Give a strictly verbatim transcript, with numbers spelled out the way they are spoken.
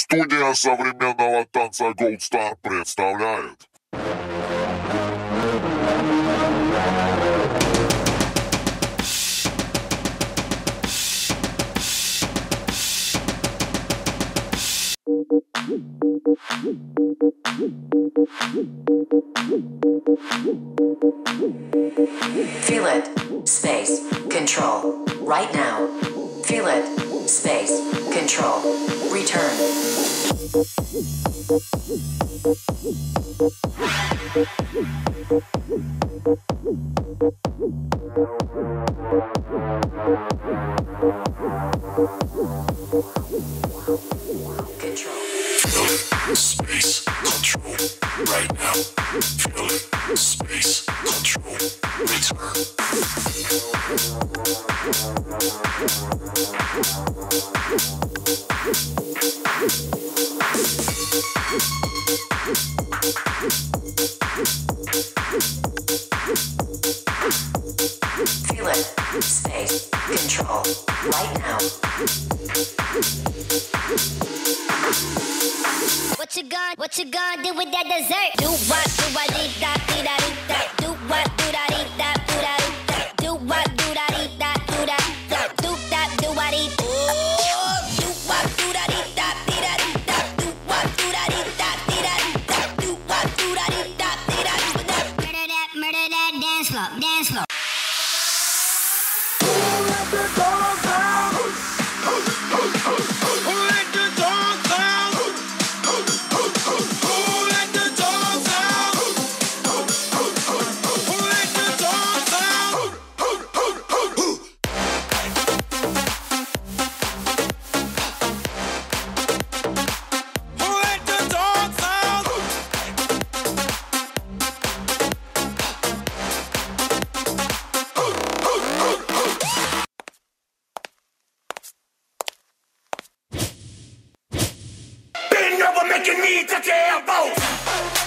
Студия современного танца Gold Star представляет. Feel it, space, control, right now. Feel it, space, control, return. Control. Feel it, space, control, right now. Feel it, space, control, return. Feel it, space, control, right now. What you gonna, what you gonna do with that dessert? Do what, do what, dee da, dee da, dee da. Do what, do da, dee da, do da, dee da. Do what, do da, dee da, do da, da. Do that, do what, dee. Oh, do what, do da, dee da, dee da, dee da. Do what, do da, dee da, dee da, dee da. Do what, do da, dee da, dee da, dee da. Murder that, murder that dance floor, dance floor. Make you need to care about.